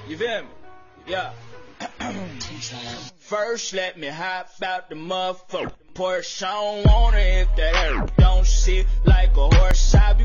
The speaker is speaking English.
You feel me? Yeah. First, let me hop out the motherfucker Porsche. I don't want it if that don't sit like a horse. I